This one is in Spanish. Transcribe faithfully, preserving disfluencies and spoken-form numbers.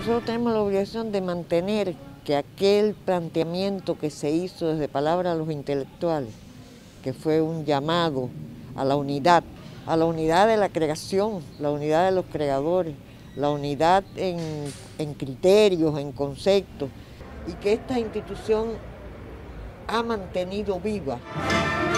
Nosotros tenemos la obligación de mantener que aquel planteamiento que se hizo desde Palabra a los Intelectuales, que fue un llamado a la unidad, a la unidad de la creación, la unidad de los creadores, la unidad en, en criterios, en conceptos, y que esta institución ha mantenido viva.